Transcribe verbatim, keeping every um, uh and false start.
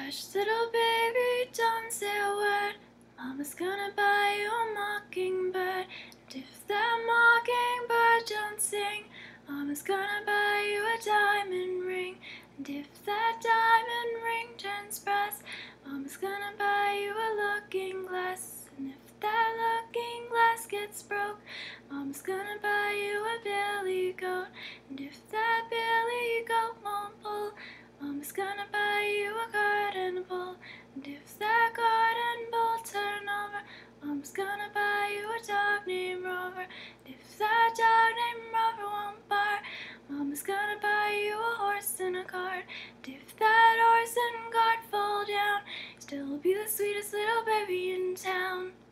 Hush, little baby, don't say a word. Mama's gonna buy you a mockingbird. And if that mockingbird don't sing, Mama's gonna buy you a diamond ring. And if that diamond ring turns brass, Mama's gonna buy you a looking glass. And if that looking glass gets broke, Mama's gonna buy you a billy goat. And if that billy goat won't pull, Mama's gonna buy you a garden pole. And if that garden pole turn over, Mama's gonna buy you a dog named Rover. And if that dog named Rover won't bark, Mama's gonna buy you a horse and a cart. And if that horse and cart fall down, you'll still be the sweetest little baby in town.